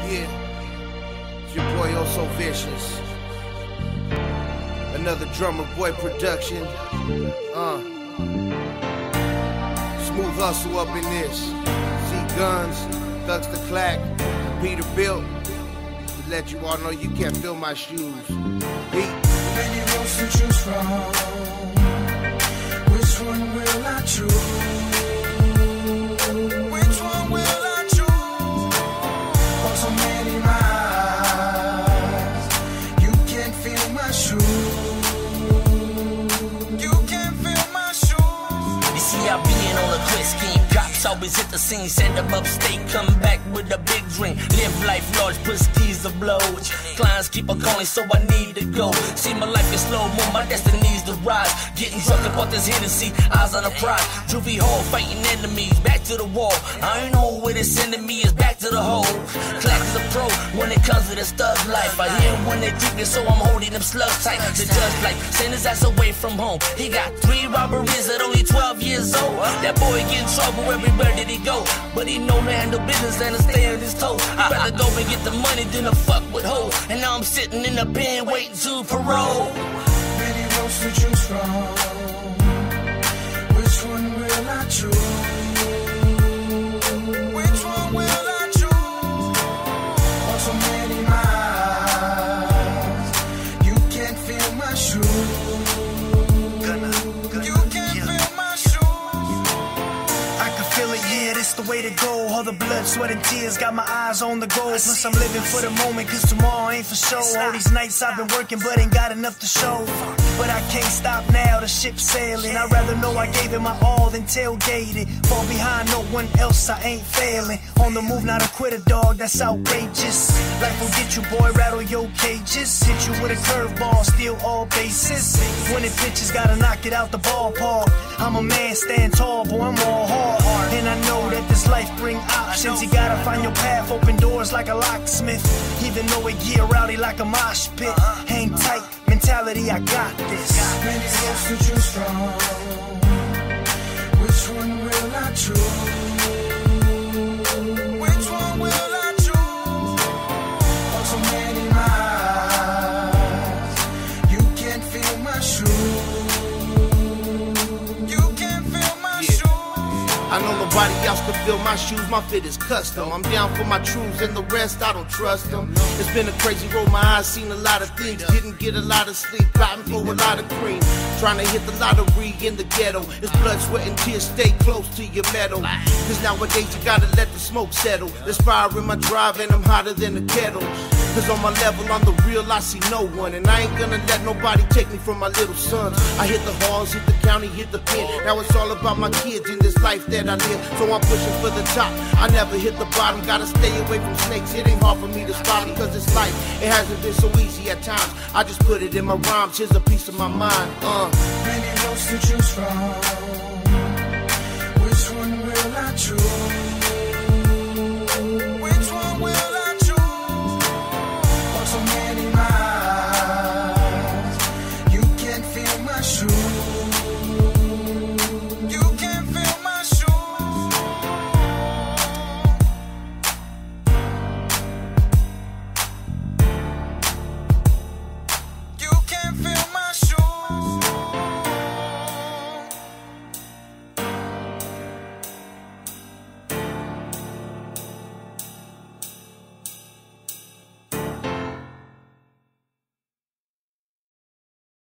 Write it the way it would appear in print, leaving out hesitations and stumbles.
Yeah, it's your boy Oh So Vicious. Another Drummer Boy production. Smooth Hustle up in this. See Guns, Thugs the Clack, Peter Built. To let you all know you can't fill my shoes. Beat. Many roads to choose from. Which one will I choose? Which one will I choose? For so many miles, you can't feel my shoes. You can't feel my shoes. You see, I been on a quest scheme. Cops always hit the scene, send them upstate, come back with a big dream. Live life large, put skis to blow. Clients keep on calling, so I need to go. See, my life is slow-mo, my destiny's to rise. Getting drunk about this Hennessy, eyes on the prize. Juvie Hall fighting enemies, back to the wall. I ain't know where this enemy is, back to the hole. Clack is a pro when it comes to this thug life. I hear when they deep it, so I'm holding them slugs tight. The judge like, send his ass away from home. He got 3 robberies at only 12 years old. That boy get in trouble everywhere that he go. But he know to handle business and to stay on his toes. He'd rather go and get the money than to fuck with hoes. And now I'm sitting in the pen waiting to parole. Many roads to choose from. Which one will I choose? Which one will I choose? For so many miles, you can't feel my shoes. You can't feel my shoes. I can feel it, yeah, this the way to go. All the blood, sweat, and tears got my eyes on the goal. Plus I'm living for the moment, cause tomorrow ain't for show. All these nights I've been working, but ain't got enough to show. But I can't stop now, the ship's sailing. I'd rather know I gave it my all than tailgated. Fall behind no one else, I ain't failing. On the move, not a quitter, dog, that's outrageous. Life will get you, boy, rattle your cages. Hit you with a curveball, steal all bases. Winning pitches, gotta knock it out the ballpark. I'm a man, stand tall, boy, I'm all hard. And I know that this life bring options. You gotta find your path, open doors like a locksmith. Even though it get rowdy like a mosh pit. Hang tight, mentality, I got this. Many roads to choose from. Which one will I choose? Which one will I choose? For so many miles, you can't feel my shoes. You can't feel my shoes. I know nobody else can fill my shoes, my fit is custom. I'm down for my truths and the rest, I don't trust them. It's been a crazy road, my eyes seen a lot of things. Didn't get a lot of sleep, plotting for a lot of cream. Trying to hit the lottery in the ghetto. It's blood, sweat, and tears, stay close to your metal. Cause nowadays you gotta let the smoke settle. There's fire in my drive and I'm hotter than a kettle. Cause on my level, on the real, I see no one. And I ain't gonna let nobody take me from my little sons. I hit the halls, hit the county, hit the pen. Now it's all about my kids in this life that I live. So I'm pushing for the top, I never hit the bottom. Gotta stay away from snakes, it ain't hard for me to spot them. Cause it's life, it hasn't been so easy at times. I just put it in my rhymes, here's a piece of my mind. Many roads to choose from. Which one will I choose?